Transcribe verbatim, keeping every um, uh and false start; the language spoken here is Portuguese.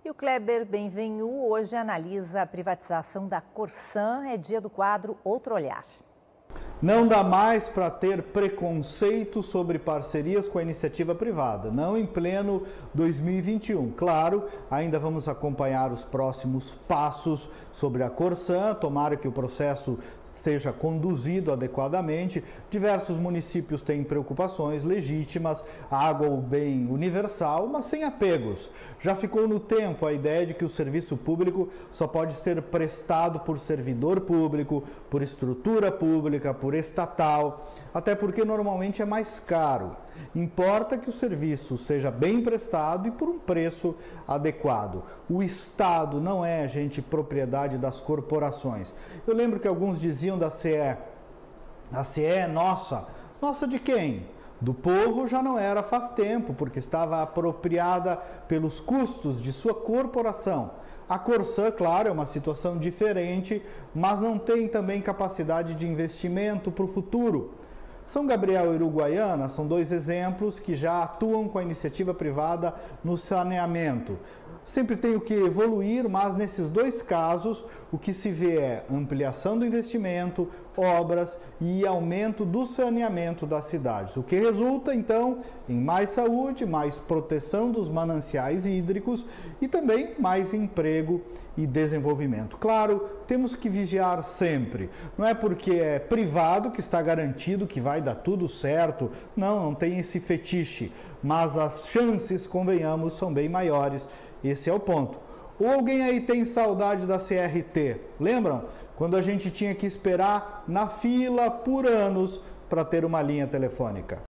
E o Kleber Benvenu hoje analisa a privatização da Corsan, é dia do quadro Outro Olhar. Não dá mais para ter preconceito sobre parcerias com a iniciativa privada, não em pleno dois mil e vinte e um. Claro, ainda vamos acompanhar os próximos passos sobre a Corsan, tomara que o processo seja conduzido adequadamente. Diversos municípios têm preocupações legítimas, a água é o bem universal, mas sem apegos. Já ficou no tempo a ideia de que o serviço público só pode ser prestado por servidor público, por estrutura pública, por estatal, até porque normalmente é mais caro. Importa que o serviço seja bem prestado e por um preço adequado. O Estado não é, gente, propriedade das corporações. Eu lembro que alguns diziam da C E, a C E é nossa. Nossa de quem? Do povo já não era faz tempo, porque estava apropriada pelos custos de sua corporação. A Corsan, claro, é uma situação diferente, mas não tem também capacidade de investimento para o futuro. São Gabriel e Uruguaiana são dois exemplos que já atuam com a iniciativa privada no saneamento. Sempre tem o que evoluir, mas nesses dois casos o que se vê é ampliação do investimento, obras e aumento do saneamento das cidades. O que resulta, então, em mais saúde, mais proteção dos mananciais hídricos e também mais emprego e desenvolvimento. Claro, temos que vigiar sempre. Não é porque é privado que está garantido que vai dar tudo certo. Não, não tem esse fetiche. Mas as chances, convenhamos, são bem maiores. Esse é o ponto. Ou alguém aí tem saudade da C R T? Lembram? Quando a gente tinha que esperar na fila por anos para ter uma linha telefônica.